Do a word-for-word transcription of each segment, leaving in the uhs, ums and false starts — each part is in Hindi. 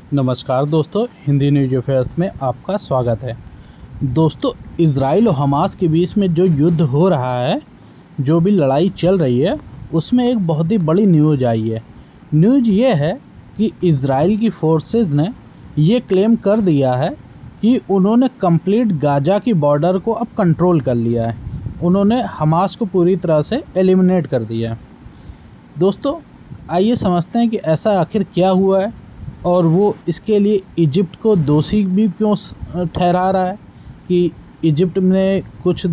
नमस्कार दोस्तों, हिंदी न्यूज अफेयर्स में आपका स्वागत है। दोस्तों, इजराइल और हमास के बीच में जो युद्ध हो रहा है, जो भी लड़ाई चल रही है, उसमें एक बहुत ही बड़ी न्यूज आई है। न्यूज ये है कि इजराइल की फोर्सेस ने ये क्लेम कर दिया है कि उन्होंने कंप्लीट गाजा की बॉर्डर को अब कंट्रोल कर लिया है। उन्होंने हमास को पूरी तरह से एलिमिनेट कर दिया है। दोस्तों, आइए समझते हैं कि ऐसा आखिर क्या हुआ है और वो इसके लिए इजिप्ट को दोषी भी क्यों ठहरा रहा है कि इजिप्ट ने कुछ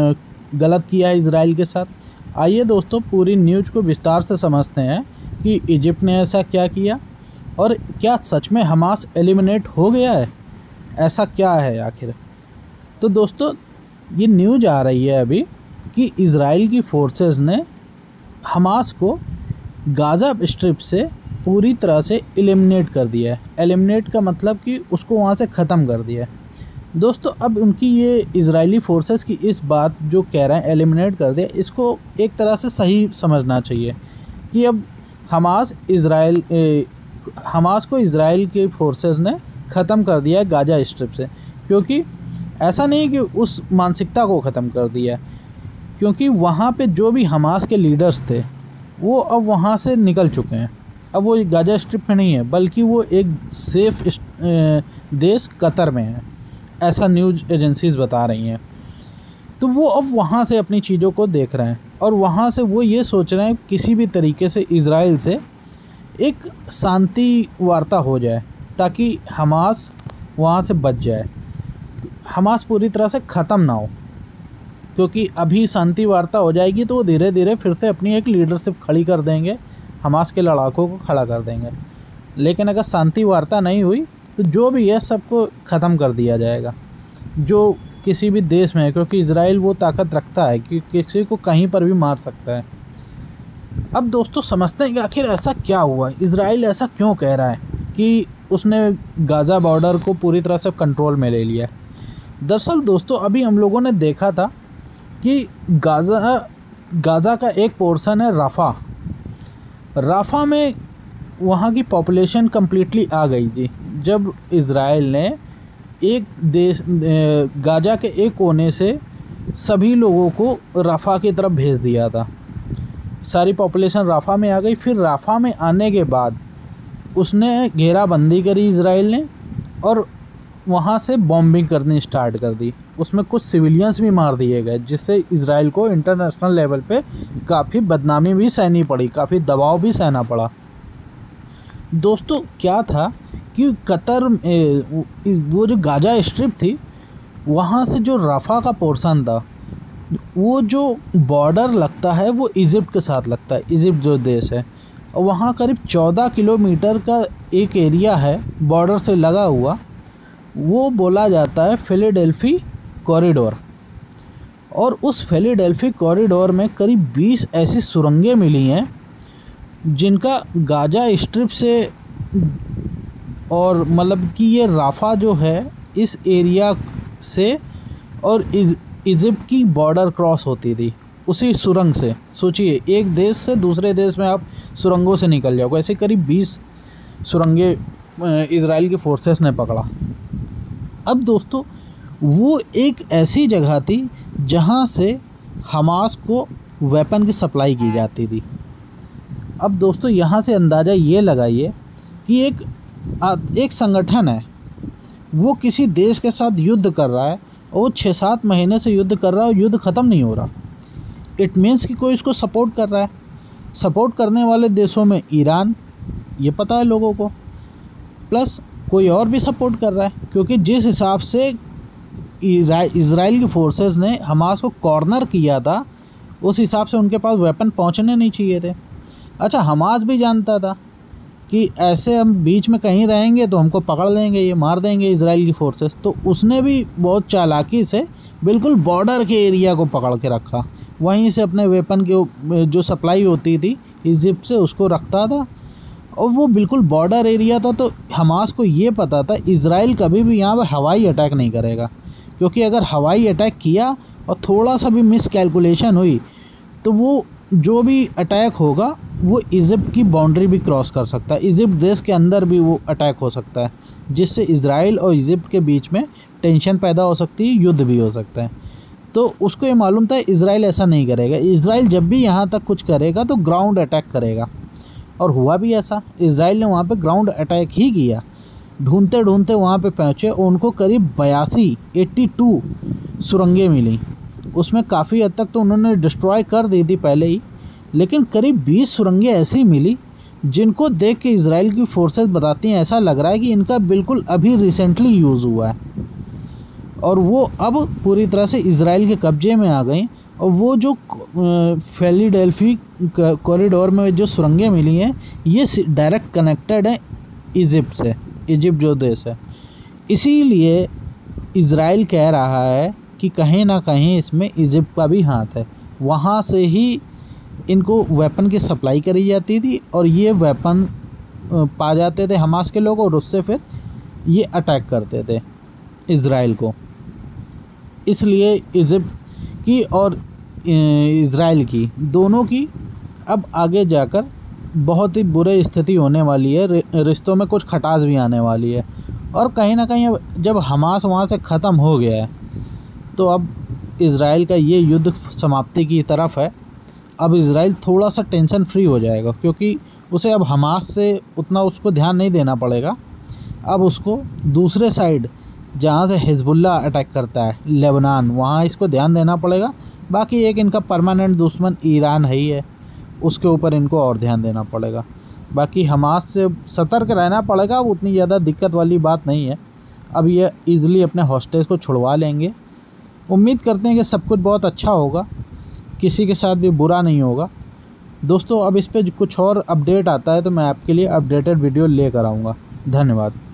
गलत किया है इजराइल के साथ। आइए दोस्तों, पूरी न्यूज़ को विस्तार से समझते हैं कि इजिप्ट ने ऐसा क्या किया और क्या सच में हमास एलिमिनेट हो गया है, ऐसा क्या है आखिर। तो दोस्तों, ये न्यूज़ आ रही है अभी कि इजराइल की फोर्सेस ने हमास को गाज़ा स्ट्रिप से पूरी तरह से एलिमिनेट कर दिया है। एलिमिनेट का मतलब कि उसको वहाँ से ख़त्म कर दिया है। दोस्तों, अब उनकी ये इजरायली फोर्सेस की इस बात जो कह रहे हैं एलिमिनेट कर दिया, इसको एक तरह से सही समझना चाहिए कि अब हमास इजराइल हमास को इजराइल के फोर्सेस ने ख़त्म कर दिया है गाज़ा स्ट्रिप से। क्योंकि ऐसा नहीं कि उस मानसिकता को ख़त्म कर दिया है, क्योंकि वहाँ पे जो भी हमास के लीडर्स थे वो अब वहाँ से निकल चुके हैं। अब वो गाज़ा स्ट्रिप में नहीं है, बल्कि वो एक सेफ देश कतर में है, ऐसा न्यूज़ एजेंसीज बता रही हैं। तो वो अब वहाँ से अपनी चीज़ों को देख रहे हैं और वहाँ से वो ये सोच रहे हैं किसी भी तरीके से इजराइल से एक शांति वार्ता हो जाए ताकि हमास वहाँ से बच जाए, हमास पूरी तरह से ख़त्म ना हो। क्योंकि अभी शांति वार्ता हो जाएगी तो वो धीरे धीरे फिर से अपनी एक लीडरशिप खड़ी कर देंगे, हमास के लड़ाकों को खड़ा कर देंगे। लेकिन अगर शांति वार्ता नहीं हुई तो जो भी है सबको ख़त्म कर दिया जाएगा, जो किसी भी देश में है। क्योंकि इजराइल वो ताकत रखता है कि किसी को कहीं पर भी मार सकता है। अब दोस्तों, समझते हैं कि आखिर ऐसा क्या हुआ, इजराइल ऐसा क्यों कह रहा है कि उसने गाज़ा बॉर्डर को पूरी तरह से कंट्रोल में ले लिया है। दरअसल दोस्तों, अभी हम लोगों ने देखा था कि गाज़ा गाज़ा का एक पोर्शन है राफ़ा। राफ़ा में वहाँ की पॉपुलेशन कम्प्लीटली आ गई थी जब इजराइल ने एक देश गाज़ा के एक कोने से सभी लोगों को राफ़ा की तरफ भेज दिया था। सारी पॉपुलेशन राफ़ा में आ गई। फिर राफ़ा में आने के बाद उसने घेराबंदी करी इजराइल ने और वहाँ से बॉम्बिंग करनी स्टार्ट कर दी। उसमें कुछ सिविलियंस भी मार दिए गए, जिससे इजराइल को इंटरनेशनल लेवल पे काफ़ी बदनामी भी सहनी पड़ी, काफ़ी दबाव भी सहना पड़ा। दोस्तों, क्या था कि कतर वो जो गाज़ा स्ट्रिप थी, वहाँ से जो राफ़ा का पोर्शन था, वो जो बॉर्डर लगता है वो इजिप्ट के साथ लगता है। इजिप्ट जो देश है, और वहाँ करीब चौदह किलोमीटर का एक एरिया है बॉर्डर से लगा हुआ, वो बोला जाता है फिलाडेल्फी कॉरिडोर। और उस फिलाडेल्फी कॉरिडोर में करीब बीस ऐसी सुरंगें मिली हैं जिनका गाज़ा स्ट्रिप से, और मतलब कि ये राफ़ा जो है इस एरिया से और इजिप्ट की बॉर्डर क्रॉस होती थी उसी सुरंग से। सोचिए, एक देश से दूसरे देश में आप सुरंगों से निकल जाओगे। ऐसे करीब बीस सुरंगें इजराइल की फोर्सेस ने पकड़ा। अब दोस्तों, वो एक ऐसी जगह थी जहाँ से हमास को वेपन की सप्लाई की जाती थी। अब दोस्तों, यहाँ से अंदाज़ा ये लगाइए कि एक एक संगठन है, वो किसी देश के साथ युद्ध कर रहा है और वो छः सात महीने से युद्ध कर रहा है और युद्ध ख़त्म नहीं हो रहा। इट मीन्स कि कोई इसको सपोर्ट कर रहा है। सपोर्ट करने वाले देशों में ईरान, ये पता है लोगों को, प्लस कोई और भी सपोर्ट कर रहा है। क्योंकि जिस हिसाब से इजराइल की फोर्सेस ने हमास को कॉर्नर किया था, उस हिसाब से उनके पास वेपन पहुंचने नहीं चाहिए थे। अच्छा, हमास भी जानता था कि ऐसे हम बीच में कहीं रहेंगे तो हमको पकड़ लेंगे, ये मार देंगे इजराइल की फोर्सेस। तो उसने भी बहुत चालाकी से बिल्कुल बॉर्डर के एरिया को पकड़ के रखा, वहीं से अपने वेपन की जो सप्लाई होती थी इजिप्ट से उसको रखता था, और वो बिल्कुल बॉर्डर एरिया था। तो हमास को ये पता था इजराइल कभी भी यहाँ पर हवाई अटैक नहीं करेगा, क्योंकि अगर हवाई अटैक किया और थोड़ा सा भी मिस कैलकुलेशन हुई तो वो जो भी अटैक होगा वो इजिप्ट की बाउंड्री भी क्रॉस कर सकता है, इजिप्ट देश के अंदर भी वो अटैक हो सकता है, जिससे इज़राइल और इजिप्ट के बीच में टेंशन पैदा हो सकती है, युद्ध भी हो सकता है। तो उसको ये मालूम था इज़राइल ऐसा नहीं करेगा। इज़राइल जब भी यहाँ तक कुछ करेगा तो ग्राउंड अटैक करेगा, और हुआ भी ऐसा। इज़राइल ने वहाँ पे ग्राउंड अटैक ही किया। ढूंढते ढूंढते वहाँ पे पहुँचे, उनको करीब बयासी एट्टी टू सुरंगें मिली। उसमें काफ़ी हद तक तो उन्होंने डिस्ट्रॉय कर दी थी पहले ही, लेकिन करीब बीस सुरंगें ऐसी मिली जिनको देख के इज़राइल की फोर्सेस बताती हैं ऐसा लग रहा है कि इनका बिल्कुल अभी रिसेंटली यूज़ हुआ है, और वो अब पूरी तरह से इज़राइल के कब्जे में आ गई। और वो जो फिलाडेल्फी कॉरिडोर में जो सुरंगें मिली हैं, ये डायरेक्ट कनेक्टेड हैं इजिप्ट से, इजिप्ट जो देश है। इसीलिए इज़राइल कह रहा है कि कहीं ना कहीं इसमें इजिप्ट का भी हाथ है। वहाँ से ही इनको वेपन की सप्लाई करी जाती थी, और ये वेपन पा जाते थे हमास के लोग, और उससे फिर ये अटैक करते थे इज़राइल को। इसलिए इजिप्ट की और इज़राइल की, दोनों की अब आगे जाकर बहुत ही बुरी स्थिति होने वाली है, रिश्तों में कुछ खटास भी आने वाली है। और कहीं ना कहीं अब जब हमास वहाँ से ख़त्म हो गया है, तो अब इज़राइल का ये युद्ध समाप्ति की तरफ है। अब इज़राइल थोड़ा सा टेंशन फ्री हो जाएगा, क्योंकि उसे अब हमास से उतना उसको ध्यान नहीं देना पड़ेगा। अब उसको दूसरे साइड जहाँ से हिजबुल्ला अटैक करता है, लेबनान, वहाँ इसको ध्यान देना पड़ेगा। बाकी एक इनका परमानेंट दुश्मन ईरान है ही है, उसके ऊपर इनको और ध्यान देना पड़ेगा। बाकी हमास से सतर्क रहना पड़ेगा, अब उतनी ज़्यादा दिक्कत वाली बात नहीं है। अब ये ईज़िली अपने हॉस्टेज को छुड़वा लेंगे। उम्मीद करते हैं कि सब कुछ बहुत अच्छा होगा, किसी के साथ भी बुरा नहीं होगा। दोस्तों अब इस पर कुछ और अपडेट आता है तो मैं आपके लिए अपडेटेड वीडियो लेकर आऊँगा। धन्यवाद।